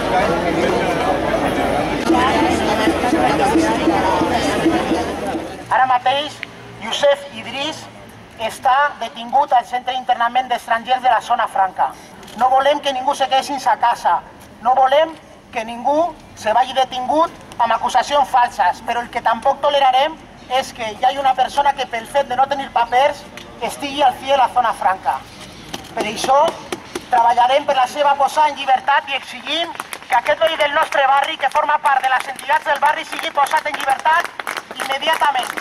Ara mateix, Youssef Idriss està detingut al centre d'internament d'estrangers de la zona franca. No volem que ningú se quedi sense casa. No volem que ningú se vagi detingut amb acusacions falses, però el que tampoc tolerarem és que hi hagi una persona que pel fet de no tenir papers estigui al fi de la zona franca. Per això treballarem per la seva posada en llibertat i exigim que aquest veí del nostre barri, que forma part de les entitats del barri, sigui posat en llibertat immediatament.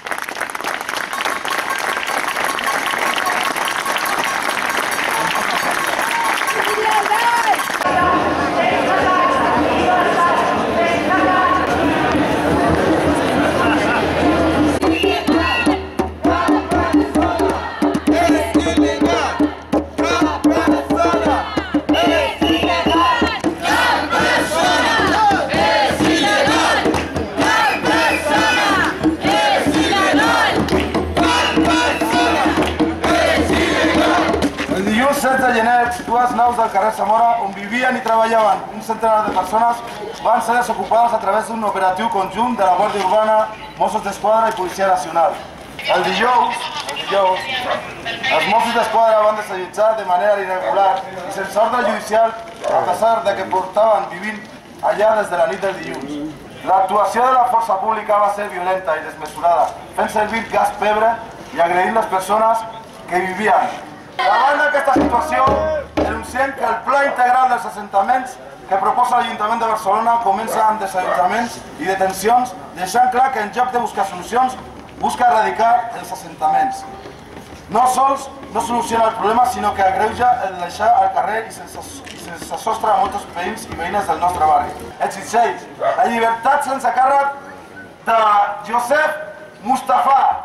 Dilluns 16 de gener, dues naus del carrer Zamora, on vivien i treballaven un centenar de persones, van ser desocupades a través d'un operatiu conjunt de la Guàrdia Urbana, Mossos d'Esquadra i Policia Nacional. El dijous, els Mossos d'Esquadra van desallotjar de manera irregular i sense ordre judicial, a pesar de que portaven vivint allà des de la nit del dilluns. L'actuació de la força pública va ser violenta i desmesurada, fent servir gas pebre i agredint les persones que vivien. Davant d'aquesta situació, denunciem que el pla integral dels assentaments que proposa l'Ajuntament de Barcelona comença amb desallotjaments i detencions, deixant clar que en lloc de buscar solucions, busca erradicar els assentaments. No sols no soluciona el problema, sinó que agreuja el deixar al carrer i sense sostre a molts veïns i veïnes del nostre barri. Exigeix la llibertat sense càrrec de Youssef Mustafa.